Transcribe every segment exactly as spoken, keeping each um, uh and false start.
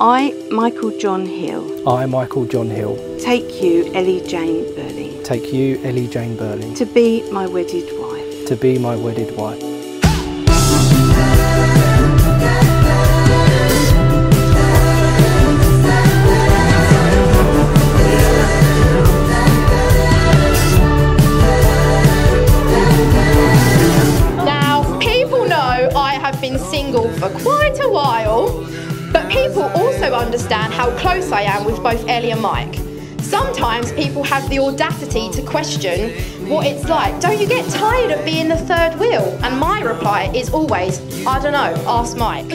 I, Michael John Hill. I, Michael John Hill. Take you, Ellie Jane Burling. Take you, Ellie Jane Burling. To be my wedded wife. To be my wedded wife. Now, people know I have been single for quite a while, but people also understand how close I am with both Ellie and Mike. Sometimes people have the audacity to question what it's like. Don't you get tired of being the third wheel? And my reply is always, I don't know, ask Mike.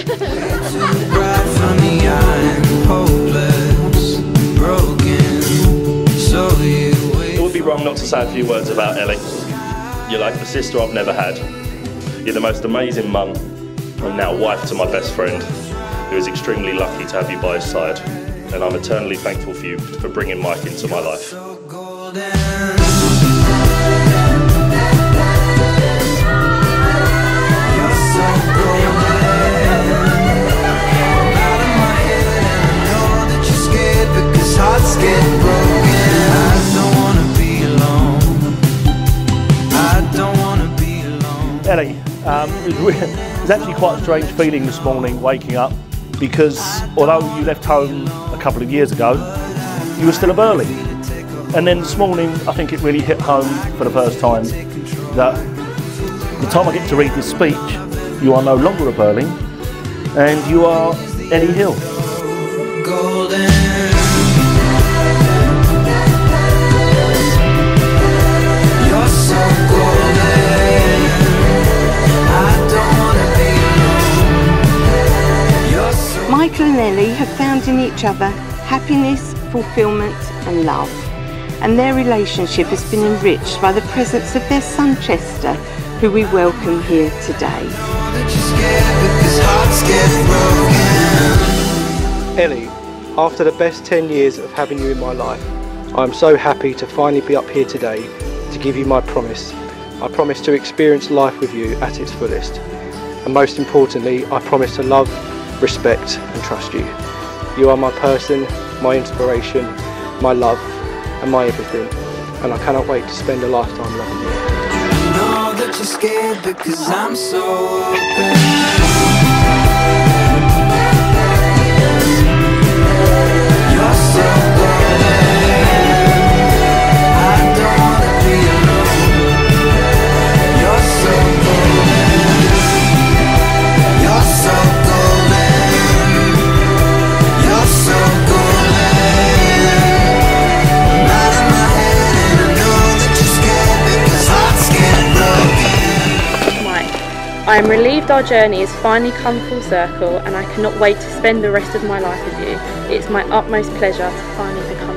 It would be wrong not to say a few words about Ellie. You're like the sister I've never had. You're the most amazing mum, and now wife to my best friend, who is extremely lucky to have you by his side. And I'm eternally thankful for you for bringing Mike into my life. Ellie, um, it, was really, it was actually quite a strange feeling this morning waking up, because although you left home a couple of years ago, you were still a Burling. And then this morning I think it really hit home for the first time that the time I get to read this speech, you are no longer a Burling and you are Ellie Hill. Michael and Ellie have found in each other happiness, fulfilment and love. And their relationship has been enriched by the presence of their son Chester, who we welcome here today. Ellie, after the best ten years of having you in my life, I am so happy to finally be up here today to give you my promise. I promise to experience life with you at its fullest. And most importantly, I promise to love, respect and trust you. You are my person, my inspiration, my love and my everything, and I cannot wait to spend a lifetime loving you. I know that you're scared because I'm so open. You're so golden. I don't wanna be alone. You're so golden. You're so golden. You're so golden. I am relieved our journey has finally come full circle and I cannot wait to spend the rest of my life with you. It's my utmost pleasure to finally become